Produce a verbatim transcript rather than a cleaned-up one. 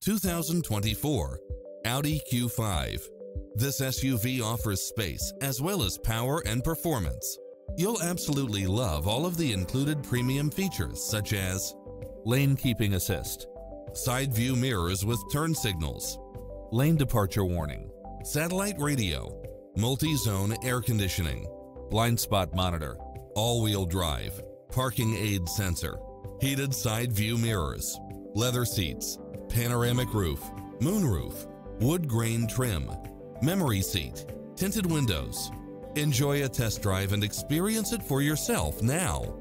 two thousand twenty-four Audi Q five. This S U V offers space as well as power and performance. You'll absolutely love all of the included premium features such as lane keeping assist, side view mirrors with turn signals, lane departure warning, satellite radio, multi-zone air conditioning, blind spot monitor, all-wheel drive, parking aid sensor, heated side view mirrors, leather seats, panoramic roof, moonroof, wood grain trim, memory seat, tinted windows. Enjoy a test drive and experience it for yourself now.